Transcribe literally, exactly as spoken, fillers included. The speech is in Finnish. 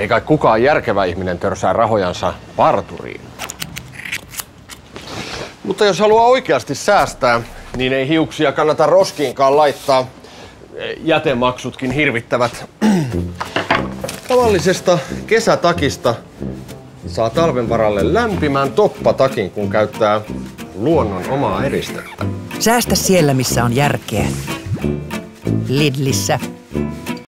Ei kai kukaan järkevä ihminen törsää rahojansa parturiin. Mutta jos haluaa oikeasti säästää, niin ei hiuksia kannata roskiinkaan laittaa. Jätemaksutkin hirvittävät. Tavallisesta kesätakista saa talven varalle lämpimän toppatakin, kun käyttää luonnon omaa eristettä. Säästä siellä, missä on järkeä. Lidlissä.